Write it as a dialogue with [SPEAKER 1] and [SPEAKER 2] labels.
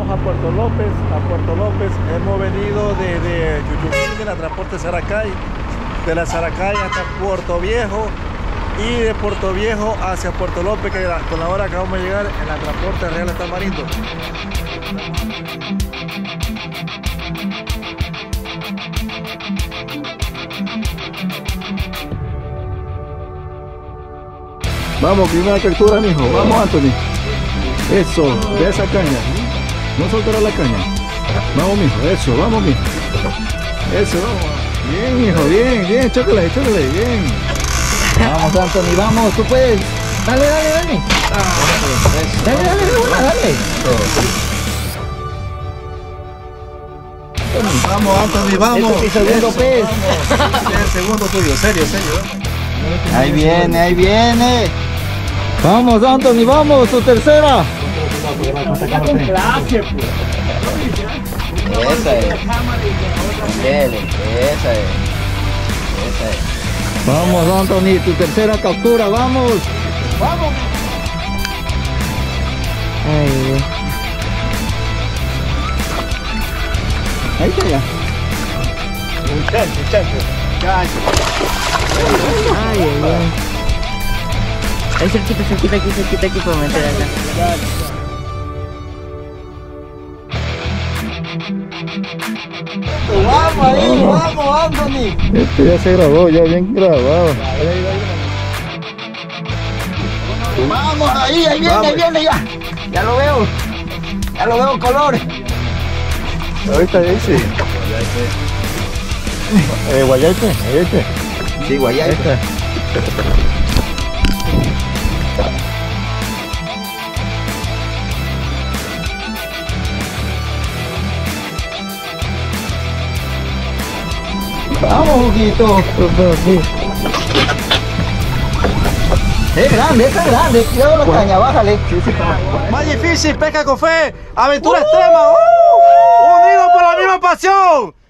[SPEAKER 1] vamos a Puerto López. Hemos venido de Yuyuquín, de la transporte Saracay, de la Saracay hasta Puerto Viejo y de Puerto Viejo hacia Puerto López, que con la hora acabamos de llegar en la transporte Real Tamarindo.
[SPEAKER 2] Vamos, primera captura, mijo. Vamos, Anthony. Eso, de esa caña. No soltará la caña. Vamos, mijo. Eso, vamos, mijo. Eso, vamos. Bien, mijo, bien. Chócale, bien.
[SPEAKER 3] Vamos, Anthony, vamos, tú puedes. Dale. Dale.
[SPEAKER 2] Vamos, Anthony, vamos.
[SPEAKER 3] Este es mi segundo pez.
[SPEAKER 2] El segundo tuyo, serio.
[SPEAKER 3] Ahí viene. Vamos, Anthony, vamos, tu tercera. Esa es. Esa es. Vamos, Anthony, tu tercera captura, vamos. Ahí está ya.
[SPEAKER 1] Un chancho.
[SPEAKER 4] Ahí cerquita aquí para meter acá.
[SPEAKER 3] Vamos, Anthony.
[SPEAKER 2] Este ya se grabó, ya bien grabado.
[SPEAKER 3] Vamos, ahí viene ya. Ya lo veo colores.
[SPEAKER 2] Ahorita dice. Guayaipe.
[SPEAKER 3] Sí, guayaipe. Vamos, Juguito. Es grande. Cuidado la caña, bájale.
[SPEAKER 1] Más difícil, pesca con fe, aventura extrema. Unidos por la misma pasión.